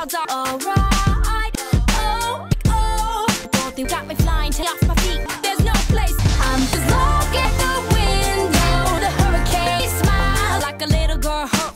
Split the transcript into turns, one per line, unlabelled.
clouds are alright. Oh, oh, both you got me flying till off my feet. There's no place. I'm just looking at the window. The hurricane smile like a little girl hurt